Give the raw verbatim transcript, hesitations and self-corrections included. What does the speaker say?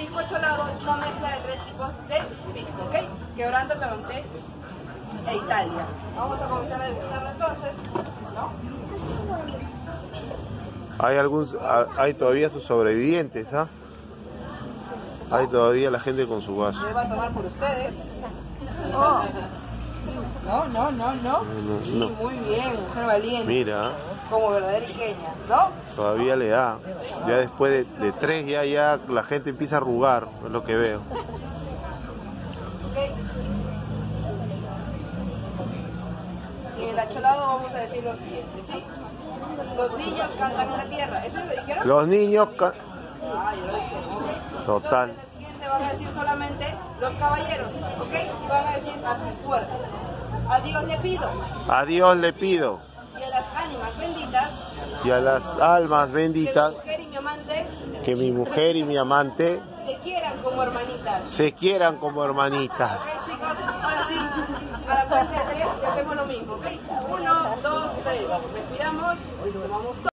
pisco cholado es una mezcla de tres tipos de pisco, ¿ok? Quebranta, Taronté e Italia. Vamos a comenzar a degustarlo entonces, ¿no? Hay algún, hay todavía sus sobrevivientes, ¿ah? Hay todavía la gente con su vaso. ¿Se va a tomar por ustedes? Oh. No, no, no, no. No, Sí, no. muy bien, mujer valiente. Mira, Como verdadera iqueña, ¿no? todavía le da. Ya después de, de tres ya, ya la gente empieza a arrugar, es lo que veo. Y en el acholado vamos a decir lo siguiente, ¿sí? Los niños cantan en la tierra. ¿Eso lo dijeron? Los niños... ca- Ah, yo lo dije. ¿Ok? Total. Entonces, el siguiente van a decir solamente los caballeros, ¿ok? Y van a decir así fuerte. A Dios le pido. A Dios le pido, Y a las ánimas benditas. y a las almas Que benditas, mi mujer y mi amante que mi mujer y mi amante se quieran como hermanitas. se quieran como hermanitas. Ok, chicos, ahora sí, a la cuenta de tres y hacemos lo mismo, ¿ok? Uno, dos, tres. Respiramos, tomamos todo.